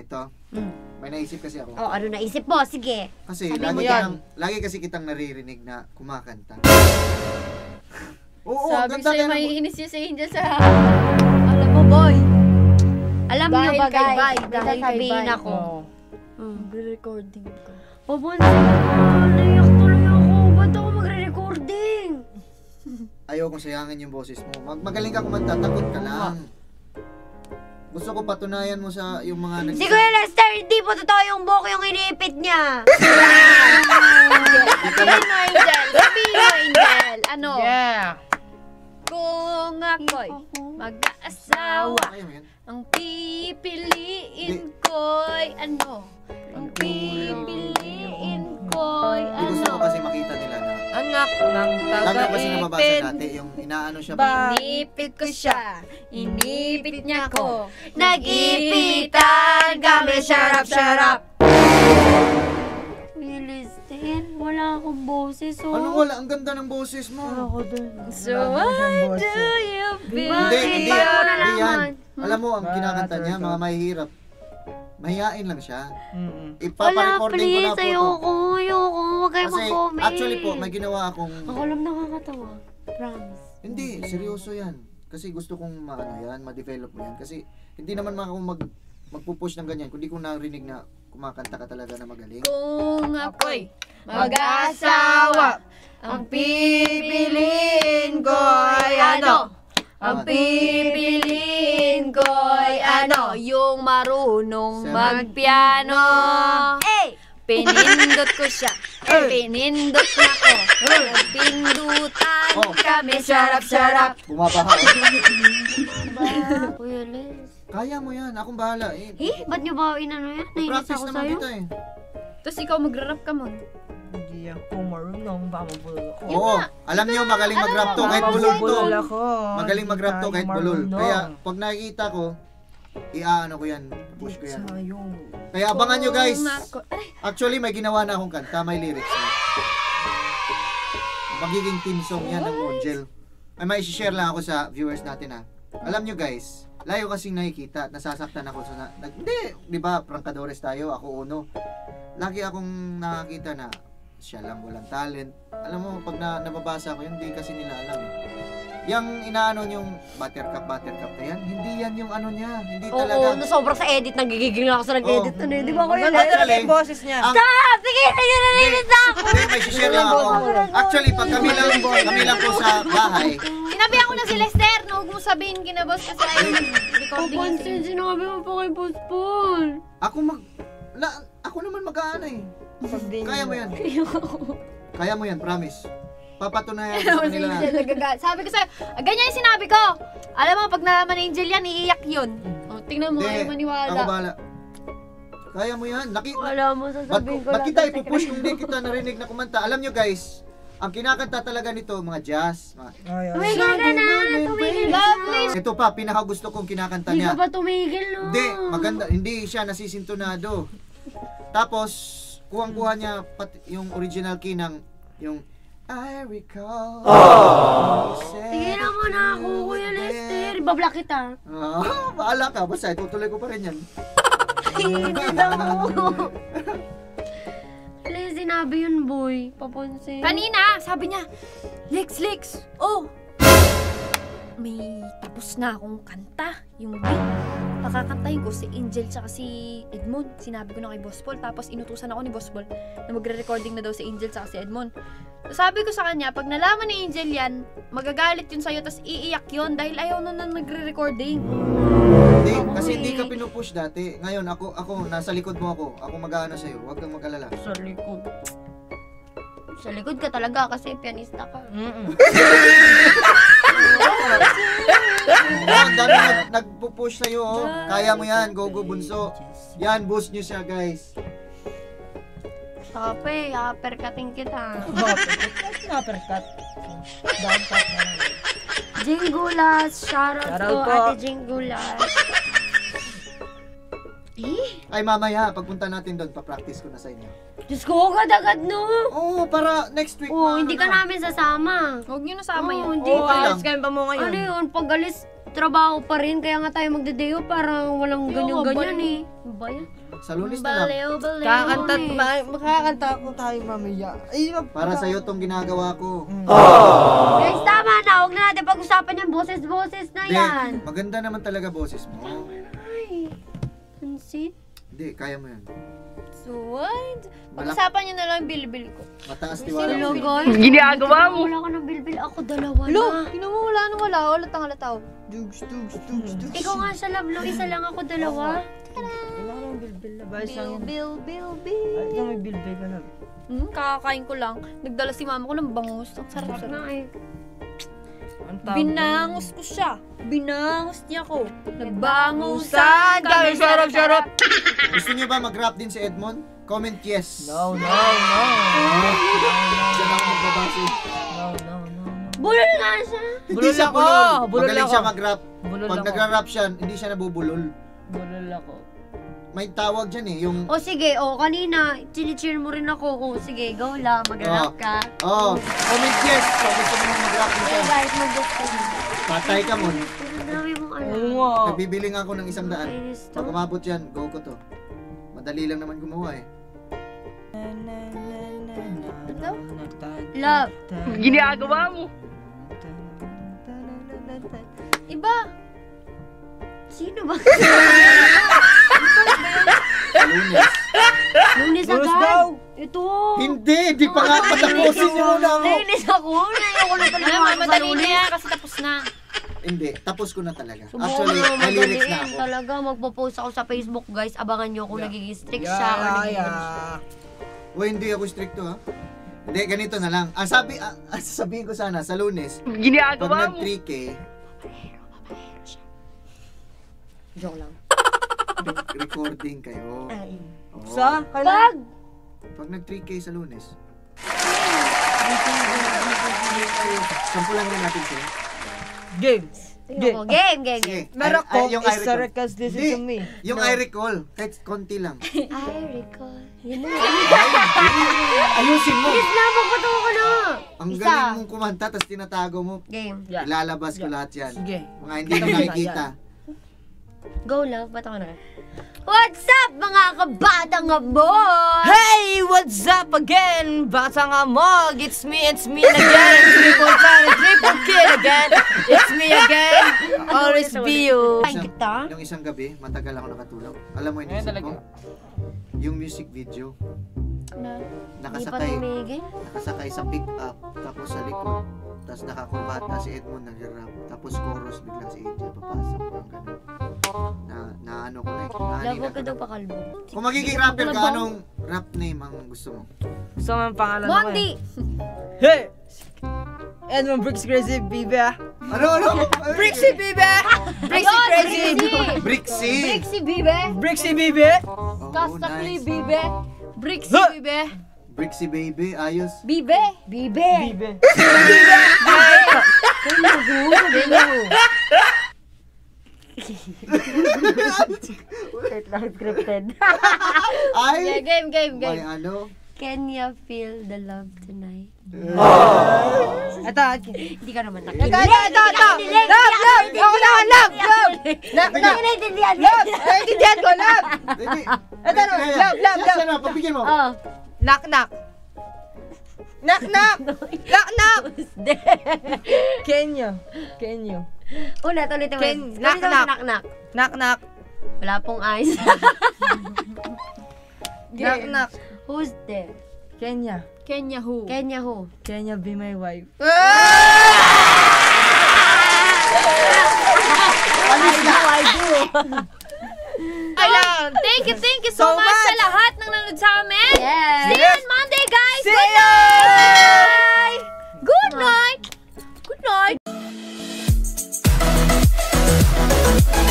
ganito. May naisip kasi ako. Oh, ano naisip mo? Sige. Kasi lagi kasi kitang naririnig na kumakanta. Oo, sabi sa'yo may inis si Angel sa... Alam mo, boy. Alam niyo ba, guys? Dahil sasabihin ako. Magre-recording ka. Papansin mo, naiyak tuloy ako. Ba't ako magre-recording? Ayokong sayangin yung boses mo. Magaling ka kumanta, takot ka lang. Gusto ko patunayan mo sa yung mga Si Kuya Lester, hindi po totoo yung buhok yung iniipit niya. Sabihin mo, Angel. Sabihin mo, Angel. Ano? Yeah. Kung ako'y mag-aasawa, ang pipiliin ko'y ano? Ang pipiliin ko'y ano? Gusto ko kasi makita nila na Anak ng lalo kasi nababasa taga-ipin. natin yung inaano siya. Inipit ko siya, inipit niya ko. Nag-ipitan kami, syarap-syarap. Lester, wala akong boses, oh. Ano wala? Ang ganda ng boses mo. So why do you feel? Hindi nalaman? yan. Alam mo, ang kinakanta niya, mga mahihirap. Mahihain lang siya. Wala, Ipapa-recording ko na please. po to. Ayoko. Huwag kayo Kasi mag-comment. actually po, may ginawa akong... Ako lang nakakatawa. Promise. Hindi, seryoso yan. Kasi gusto kong ma-develop mo yan. Kasi hindi naman ako magpupush ng ganyan. Kundi kung narinig na kumakanta ka talaga na magaling. Kung ako'y mag-asawa, ang pipiliin ko'y ano? Ang pipiliin ko'y ano? Yung marunong magpiano. Pinindot ko siya. Pinindot na ko. Pindutan kami. Sarap-sarap. Bumabaha. Kuya Les. Kaya mo yan. Akong bahala. Ba't niyo ba inano yan? Nainis Practice ako naman sa'yo. kita eh. Tapos ikaw magra-rap ka mo. Hindi ako marunong, baka mabulol ako. Oo. Alam niyo, magaling mag-rap to kahit bulol to. Ako. Magaling mag-rap to kahit bulol. Marunong. Kaya pag nakikita ko, iaano ko yan. Push ko yan. Sayong. Kaya abangan nyo guys. Kung ako- Ay, Actually, may ginawa na akong kanta. May lyrics na. Magiging team song yan ng Mongel. Ay, may share lang ako sa viewers natin ha. Alam nyo guys, layo kasing nakikita at nasasaktan ako sa... Hindi, di ba, prangkadores tayo, ako uno. Lagi akong nakakita na siya lang walang talent. Alam mo, pag nababasa ko yun, hindi kasi nila alam eh. Yang inaano yung buttercup na yan, hindi yan yung ano niya. Hindi talaga. Oo, sobrang sa edit, nagigigil lang ako sa nag-edit. Ano yun, di ba Kuya Maganda Les? talaga yung boses niya. Stop! Sige, nagigil na ako! Hindi, may share lang ako. Actually, pag kami lang po sa bahay, sinabihan ko na si Lester, no, huwag mo sabihin kinaboss kasi ayaw mag-recording. Papansin, sinabi mo pa kay Boss Paul. ako naman mag-aano eh. Pag di Kaya mo yan. Kaya mo yan, promise. Papatunayan Ano ko sa si kanila. Angel nagagal. Sabi ko sa'yo, ganyan yung sinabi ko. Alam mo, pag nalaman ni Angel yan, iiyak yun. O, tingnan mo, ayaw Ako maniwala. bahala. Kaya mo yan. Wala mo, sasabihin ko Ba't lang. kita ipupush kung hindi kita narinig na kumanta? Alam nyo guys, ang kinakanta talaga nito, mga jazz. Tumigil ka na! Tumigil ka na! Ito pa, pinaka gusto kong kinakanta Hindi niya. ka ba tumigil, no? Hindi, maganda. Hindi siya nasisintonado. Tapos, kuhang-kuha niya yung original key ng yung I recall. Sige na muna ako, Kuya Lester. Ibablock kita. Bahala ka. Basta, itutuloy ko pa rin yan. Hindi daw. Sinabi yun, boy. Papansin. Kanina, sabi niya, Lex, oh, may tapos na akong kanta, yung beat. Pakakantahin ko si Angel tsaka si Edmond. Sinabi ko na kay Boss Paul, tapos inutusan ako ni Boss Paul na magre-recording na daw si Angel tsaka si Edmond. So, sabi ko sa kanya, pag nalaman ni Angel yan, magagalit yun sa'yo, tapos iiyak yun dahil ayaw nun na nagre-recording. Hindi, kasi hindi ka pinupush dati. Ngayon, ako, nasa likod mo ako. Ako mag-aano sa'yo. Huwag kang mag-alala. Sa likod. Sa likod ka talaga kasi pianista ka. Ang dami nagpupush sa'yo. Oh. Kaya mo yan. Go, bunso. Yan, boost nyo siya, guys. Sabi, uppercutting kita. Uppercut. Downcut na lang. Jingulas. Shoutout Shoutout ko, po. Ate Jingulas. Ay, mamaya, pagpunta natin doon, pa-practice ko na sa inyo. Diyos ko, agad-agad no. Oo, para next week. Oo, hindi ka namin sasama. Huwag niyo nasama Oo, yun. hindi. Okay lang. Alis kayo pa mo ngayon. Ano yun, pag alis, trabaho pa rin, kaya nga tayo magdedeo, parang walang ganyan-ganyan eh. Ano ba yan? Sa Lunes na lang. Makakanta ako tayo mamaya. Ay, Para sa'yo tong ginagawa ko. Guys, tama na. Huwag na natin pag-usapan yung boses-boses na yan. Hindi, maganda naman talaga boses mo. Ay, pansit. Hindi, kaya mo yan. So what? Pag-usapan niyo na lang bilbil ko. Mataas tiwala Hello, mo. guys. Ginagawa mo. Wala ka ng bilbil. Ako, dalawa Lo, na. kinamawala na wala. Halatang halataw. Dugs. Ikaw nga sa love, no? Isa lang ako, dalawa. Wala ka ng bilbil na. Bayos lang yan. Bil. Ay, ikaw may bilbil ka na. Kakakain ko lang. Nagdala si mama ko ng bangus. Ang sarap. Na eh. Ang tawag Binangus ko siya. Binangus niya ko. Nagbangusan kami, sarap. Gusto niyo ba mag-rap din si Edmond? Comment yes. No. Siya na ako magbabase. No. Bulol nga siya. Hindi Bulol siya ako. bulol. Bulol Magaling ako. siya mag-rap. Bulol Pag ako. nagra-rap siya, hindi siya nabubulol. Bulol ako. May tawag dyan eh, yung... O sige, kanina, chini-cheer mo rin ako. Sige, go lang, mag-rap ka. Comment yes. Kung gusto mo mag-rap din siya. Okay guys, mag-gusto mo. Patay ka mo. Ang dami mong alam. Oo nga. Nagbibiling ako ng 100. Kainis to. Pag umabot yan, go ko to. Madali lang naman gumawa eh. Love. Ginagawa mo. Iba. Sino ba? Lunes. Lunes Lunes agad. daw. Ito. Hindi pa nga patapusin niyo muna ako. Nainis ako. Ayoko na talaga ako sa Madali na Lunes. yan kasi tapos na. Hindi, tapos ko na talaga. Subukan Actually, mo may lyrics na madaliin ako. talaga. Magpo-post ako sa Facebook, guys. Abangan nyo kung nagiging strict siya or nagiging... Uy, hindi ako stricto ha. Hindi, ganito na lang. Sasabihin ko sana, sa Lunes, pag nag-3K, Joke lang. recording kayo. Oo. Sa? Pag! Pag nag-3K sa Lunes. Sampu lang din natin siya. Game. Tingnan ko. Game. Sige. Meron ko, yung is I the recall. request listen Hindi, to me. yung I recall. Kahit konti lang. I recall. Yun na. Ayusin mo. Bilis na, magpatawa ko na. Ang Isa. galing mong kumanta, tapos tinatago mo. Game. Yeah. Ilalabas ko lahat yan. Sige. Mga hindi mo nakikita. Go, love. Bato ka na. What's up, mga kabatang boy? Hey, what's up again? Bata nga mo, it's me again. Triple time, triple kill again. It's me again. Always be you. Ay, kita? Yung isang gabi, matagal ako nakatulog. Alam mo yung isip ko? Yung music video. Di pa Nakasakay. tumigil? Nakasakay sa pick-up, tapos sa likod. Tapos nakakumbata si Edmond nag-rap. Tapos chorus, biglang si AJ papasok. Parang ganun. Na ano ko na eh. Love, huwag ka daw pakalbo. Kung magiging rapper ka, anong rap name ang gusto mo? Gusto mo ang pangalan mo Bondi. Hey! Edmond Bricks Crazy, baby. Ano? Brixie, baby! Brixie Crazy! Brixie! Brixie, bibe. Brixie, baby! Oh, Kastakli, nice. bibe. Brixie, Huh. bibe. Brixie baby, ayos. Bibe. Bibe! Baby. Wait lang, scripted. Ay! Game. May ano? Can you feel the love tonight? Ito. Hindi ka naman Ito. nakikinig. Love! Ako naman, love! Love! Naiintindihan mo. Love! Naiintindihan ko, love! Hindi. Ito na, love! Siya na, pagbigyan mo. Oh. Knock! Kenya. Ulit. Knock. Knock! Wala pong eyes. Knock! Who's there? Kenya, who? Kenya who? Kenya be my wife. Thank you so much sa lahat ng nanood sa amin. Yes. See you on Monday, guys. See Good ya! night. Good night. Good night.